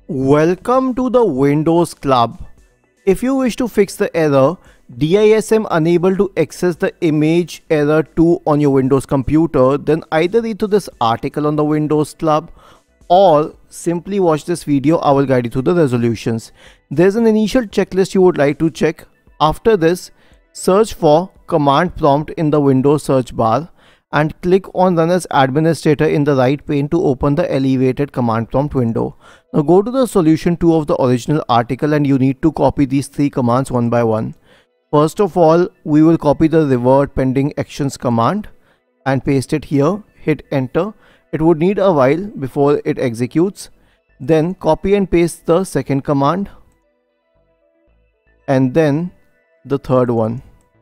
Welcome to the Windows Club. If you wish to fix the error DISM unable to access the image error 2 on your Windows computer, then either read through this article on the Windows Club or simply watch this video. I will guide you through the resolutions. There's an initial checklist you would like to check. After this, search for command prompt in the Windows search bar and click on Run as Administrator in the right pane to open the elevated command prompt window. Now go to the solution 2 of the original article and you need to copy these 3 commands one by one. First of all, we will copy the revert pending actions command and paste it here. Hit enter. It would need a while before it executes. Then copy and paste the second command and then the third one.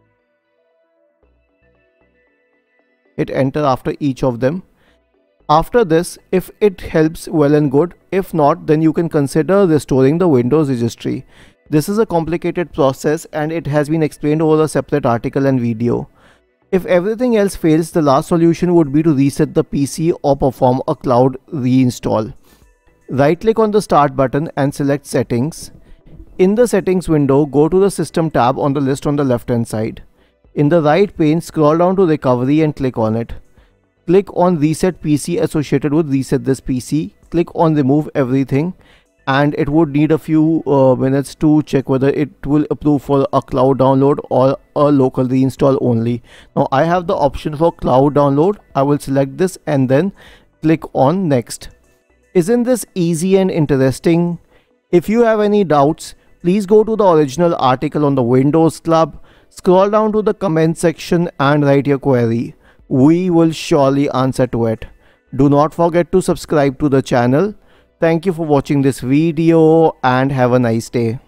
Hit enter after each of them. After this, if it helps, well and good. If not, then you can consider restoring the Windows registry. This is a complicated process and it has been explained over a separate article and video. If everything else fails, the last solution would be to reset the PC or perform a cloud reinstall. Right click on the start button and select settings. In the settings window, go to the system tab on the list on the left hand side. In the right pane, scroll down to recovery and click on it. Click on reset PC associated with reset this PC. Click on remove everything and it would need a few minutes to check whether it will approve for a cloud download or a local reinstall only. Now I have the option for cloud download. I will select this and then click on next. Isn't this easy and interesting? If you have any doubts, please go to the original article on the Windows Club. Scroll down to the comment section and write your query. We will surely answer to it. Do not forget to subscribe to the channel. Thank you for watching this video and have a nice day.